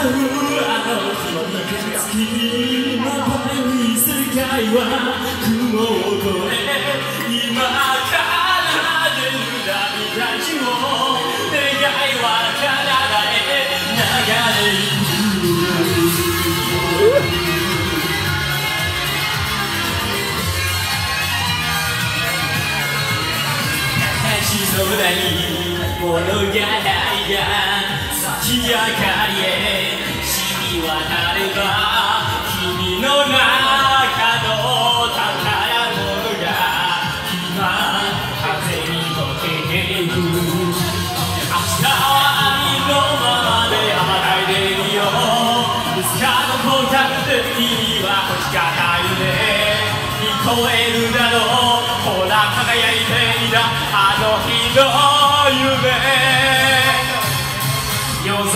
うあの日の月まばゆい世界は雲を越え今から出る旅立ちを願いはカナダへ流れゆく空に物語が月明かりへ染み渡れば君の中の宝物が今風に溶けてゆく明日はありのままで羽ばたいてみよういつかどこかで君は星が夢聞こえるだろうほら輝いていたあの日の夢夜空を舞う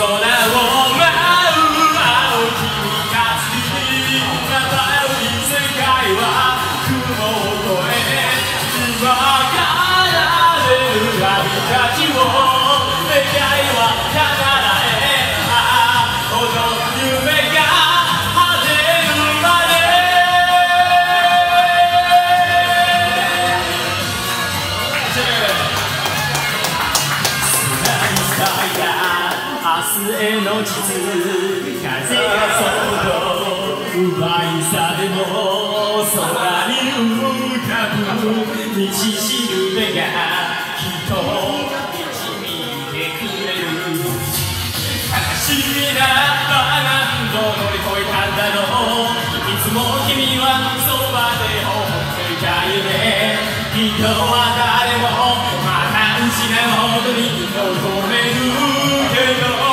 青き三日まばゆい世界は雲を越え今から出る旅立ちを願いは叶えこの夢が果てるまで明日への地図風がそっと奪い去れも空に浮かぶ道しるべがきっと導いてくれる悲しみだった何度乗り越えたんだろういつも君はそばで微笑んでいた夢人は誰もまた失うほどに求めるけど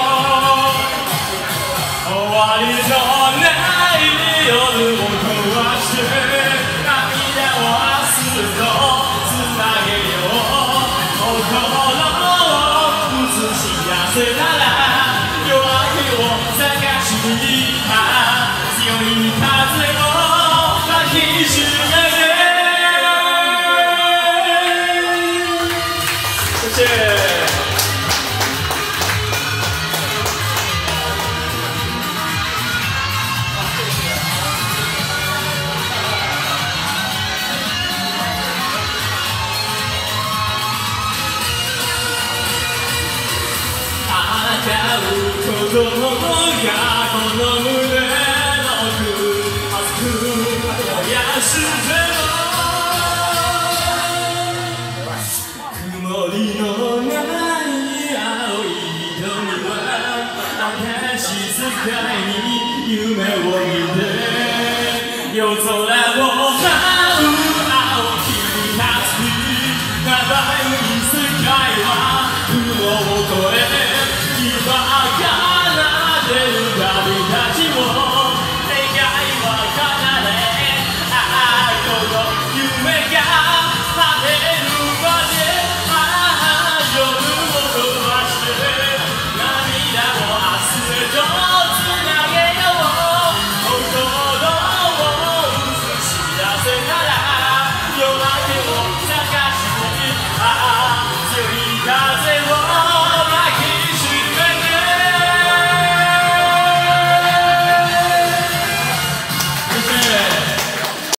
終わりのない夜を壊して涙を明日とつなげよう心を映し出せなら夜明けを探しに行った強い風を抱きしめてそして子供がこの胸の奥熱く燃やしても曇りのない青い瞳は新しい世界に夢を見て夜空を舞う青き三日まばゆい世界は雲を越え